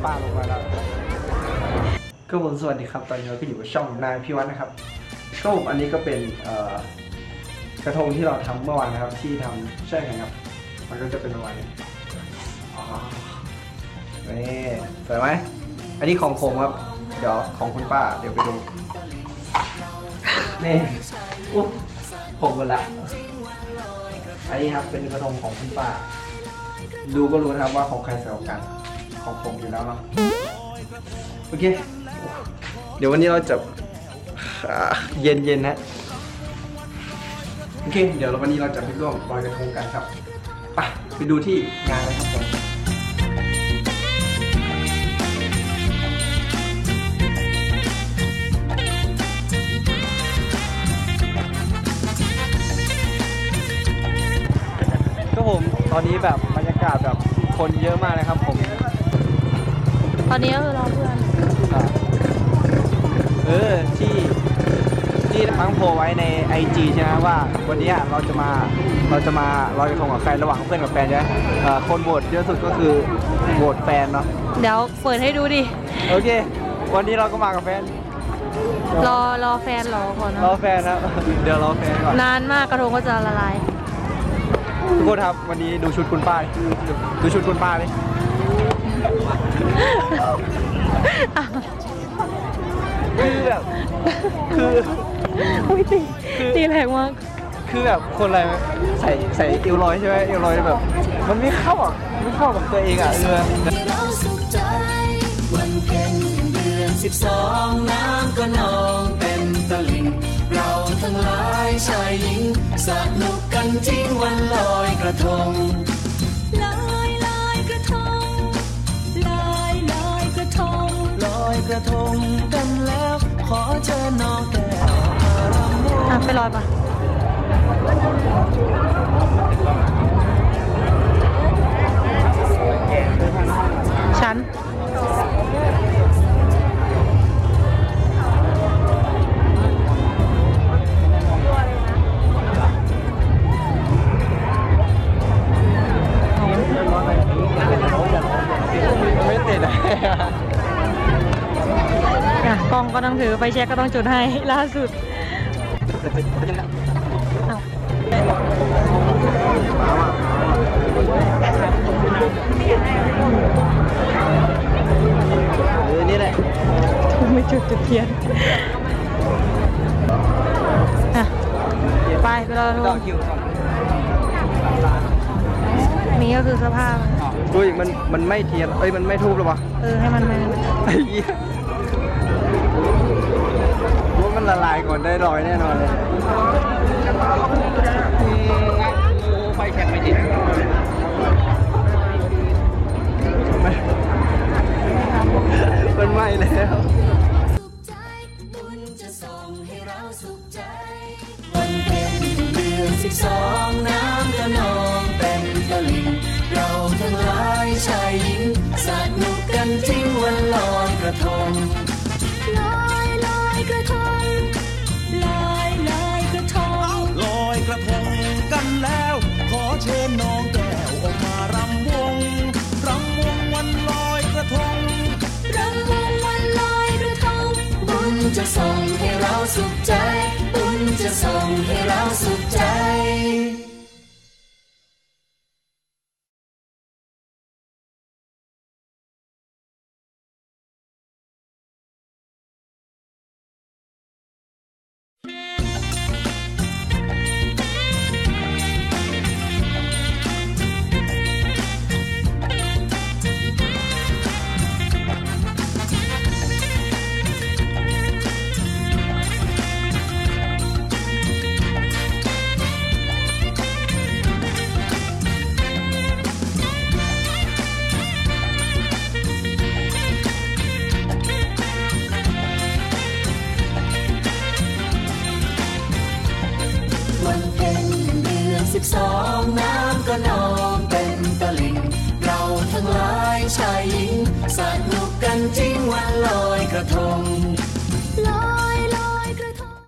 ป้าลงมาแล้วก็ผมสวัสดีครับตอนนี้เราก็อยู่กับช่องนายพิวัฒน์นะครับก็อันนี้ก็เป็นกระทงที่เราทำเมื่อวานนะครับที่ทำใช่ไหมครับมันก็จะเป็นประมาณนี้นี่สวยไหมอันนี้ของผมครับเดี๋ยวของคุณป้าเดี๋ยวไปดูนี่อุ๊บผมหมดละอันนี้ครับเป็นกระทงของคุณป้าดูก็รู้นะครับว่าของใครสวยกว่ากันของผมอยู่แล้วเนาะโอเคเดี๋ยววันนี้เราจะเย็นๆนะโอเคเดี๋ยววันนี้เราจะไปร่วมลอยกระทงกันครับไปดูที่งานเลยครับผมก็ผมตอนนี้แบบบรรยากาศแบบคนเยอะมากนะครับผมตอนนี้ก็คือรอเพื่อนที่ตั้งโพลไว้ใน IG ใช่ไหมว่าวันนี้เราจะมาลอยกระทงกับใครระหว่างเพื่อนกับแฟนใช่ไหมคนโหวตเยอะสุดก็คือโหวตแฟนเนาะเดี๋ยวเปิดให้ดูดิโอเควันนี้เราก็มากับแฟนรอแฟนรอก่อนนะรอแฟนนะเดี๋ยวรอแฟนก่อนนานมากกระทงก็จะละลายทุกคนครับวันนี้ดูชุดคุณป้าดูชุดคุณป้าดิคือแบบอุ้ยตีแรงมากคือแบบคนอะไรใส่เอวลอยใช่ไหมเอวลอยแบบมันไม่เข้ากับตัวเองอ่ะวันเพ็ญเดือน12น้ำก็นองเต็มตลิ่งเราทั้งหลายชายหญิงสนุกกันทิ้งวันลอยกระทงลอยกระทงลอยกระทงลอยกระทงกันแล้วขอเชิญน้องแก้วมารำวงไปลอยปะฉันไม่ติดกล้องก็ต้องถือไฟแช็กก็ต้องจุดให้ล่าสุดนี่แหละไม่จุดเทียนไปรอดูนี่ก็คือสภาพดูอีกมันไม่เทียนมันไม่ทูบหรอวะให้มันไอ้เหี้ยว่ามันละลายก่อนได้ลอยแน่นอนเลยไฟแข็งไม่ติดมันไหม้แล้ววันเพ็ญเดือน12น้ำก็นองเต็มตลิ่งเราทั้งหลายชายหญิงสนุกกันทิ้งวันลอยกระทงลอยกระทงลอยกระทงลอยกระทงกันแล้วขอเชิญน้องแก้วออกมารำวงวันลอยกระทงรำวงวันลอยกระทงบุญจะส่งให้เราสุขใจบุญจะส่งให้เราสุขใจ12น้ำก็นองเต็มตลิ่งเราทั้งหลายชายหญิงสนุกกันทิ้งวันลอยกระทงลอยกระทง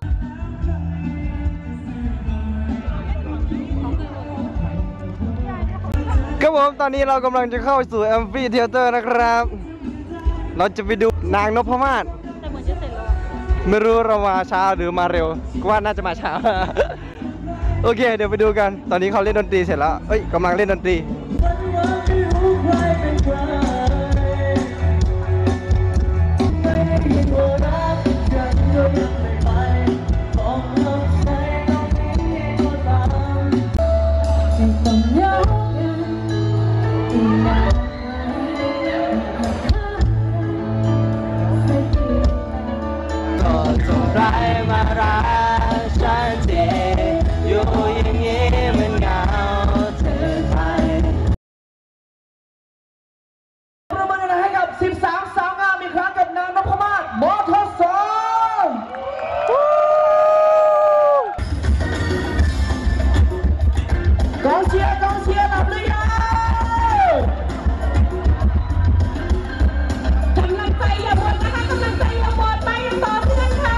ครับผมตอนนี้เรากำลังจะเข้าสู่แอมฟีเธียเตอร์นะครับเราจะไปดูนางนพมาศแต่เหมือนจะเสร็จแล้วไม่รู้เรามาช้าหรือมาเร็วก็ว่าน่าจะมาช้า โอเค เดี๋ยวไปดูกัน ตอนนี้เขาเล่นดนตรีเสร็จแล้วเอ้ยกำลังเล่นดนตรีก็จงร้ายมารักฉันทีอยู่อย่างนี้มันเหงาเธอไปเรามาให้กับ 13 สาวงามอีกครั้งกับนางนพมาศมทสกองเชียร์หลับหรือยังกำลังใจอย่าหมดนะคะกำลังใจอย่าหมดไปต่อเพื่อนค่ะ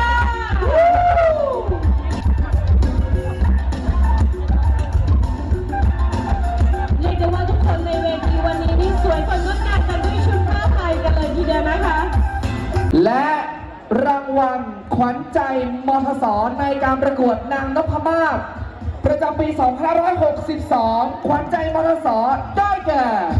เรียกได้ว่าทุกคนในเวทีวันนี้นี่สวยสดงดงามกันด้วยชุดผ้าไทยกันเลยทีเดียวนะคะและรางวัลขวัญใจมทสในการประกวดนางนพมาศประจำปี 2562 ขวัญใจมทสได้แก่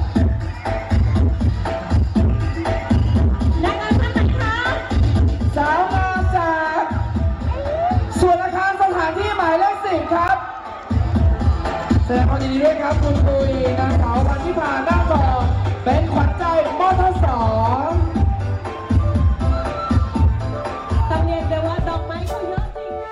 นางงามท่านไหนคะสาวงามจากส่วนอาคารสถานที่หมายเลข 10 ครับแสดงความยินดีด้วยครับคุณปุยนางสาวพันธิพาหน้าบอเป็นขวัญใจมทสต้องเรียกได้ว่าดอกไม้เขาเยอะจริง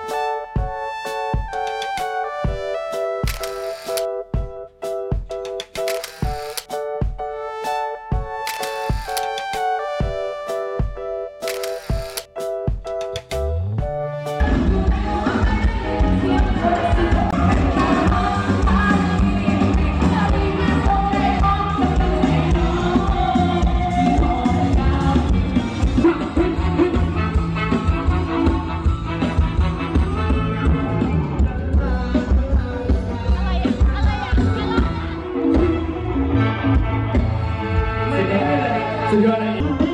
สุดยอดเลย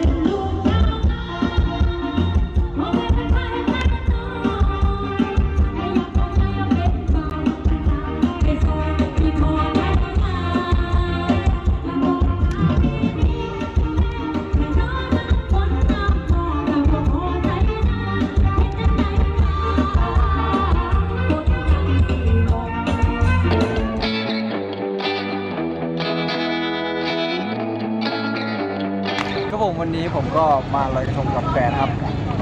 ครับผมวันนี้ผมก็มาลอยกระทงกับแฟนครับ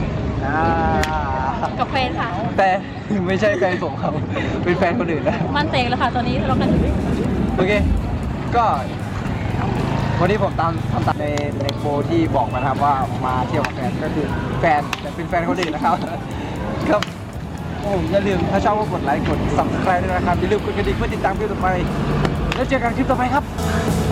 กับแฟนค่ะแต่ไม่ใช่แฟนผมครับ เป็นแฟนคนอื่นนะมันเตงแล้วค่ะ ตอนนี้ทะเลาะกันอยู่โอเค ก็วันนี้ผมทำตามในโปรที่บอกมานะครับว่ามาเที่ยวกับแฟนก็คือแฟนแต่เป็นแฟนคนอื่นนะครับ ครับผมอย่าลืมถ้าชอบก็กดไลค์กด subscribe ด้วยนะครับอย่าลืมกดกระดิ่งเพื่อติดตามคลิปต่อไปแล้วเจอกันคลิปต่อไปครับ